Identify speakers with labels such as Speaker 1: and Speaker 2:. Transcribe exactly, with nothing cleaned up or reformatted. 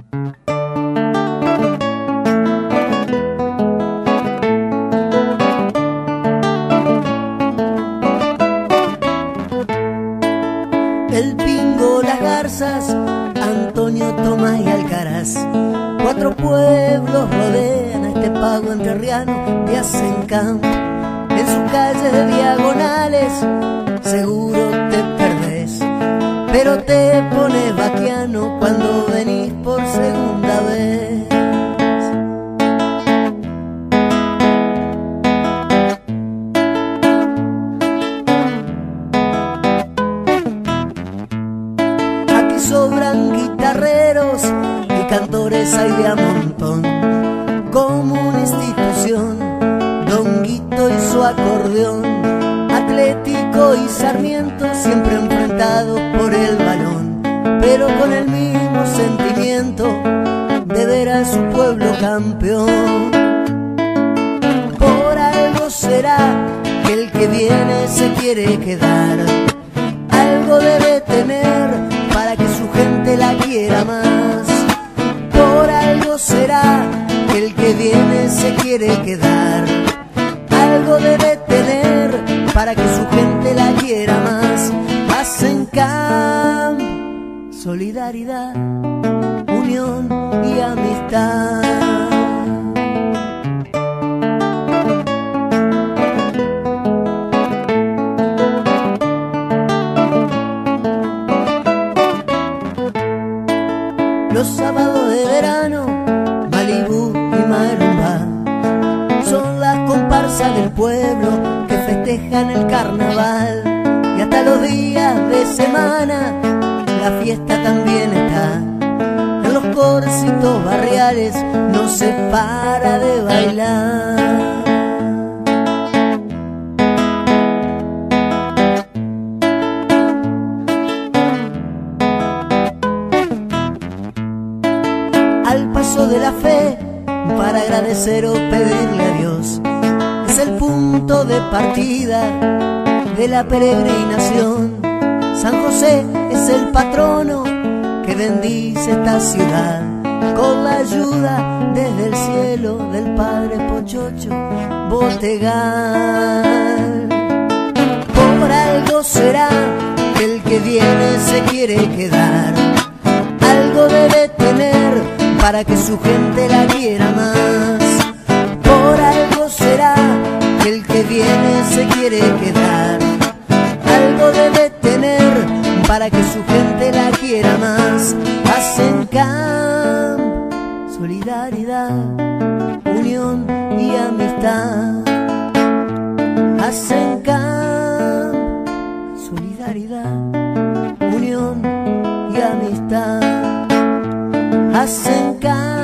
Speaker 1: El Pingo, las Garzas, Antonio, Tomás y Alcaraz. Cuatro pueblos rodean a este pago entrerriano de Azencamp. En sus calles de diagonales seguro te perdés, pero te pones vaquiano cuando venís por segunda vez. Sobran guitarreros y cantores hay de a montón, como una institución, Don Guito y su acordeón, Atlético y Sarmiento siempre enfrentados por el balón, pero con el mismo sentimiento de ver a su pueblo campeón. Por algo será que el que viene se quiere quedar, algo debe tener para que su gente la quiera más. Por algo será que el que viene se quiere quedar, algo debe tener para que su gente la quiera más. Azencamp, solidaridad, unión y amistad. Los sábados de verano, Malibú y Marumba son las comparsas del pueblo que festejan el carnaval. Y hasta los días de semana la fiesta también está. En los corcitos barriales no se para de bailar. Al paso de la fe, para agradecer o pedirle a Dios, es el punto de partida de la peregrinación. San José es el patrono que bendice esta ciudad, con la ayuda desde el cielo del Padre Pochocho Botegal. Por algo será que el que viene se quiere quedar, algo debe tener para que su gente la quiera más. Por algo será que el que viene se quiere quedar, algo debe tener para que su gente la quiera más. Azencamp, solidaridad, unión y amistad. Azencamp, solidaridad, unión y amistad. Azencamp.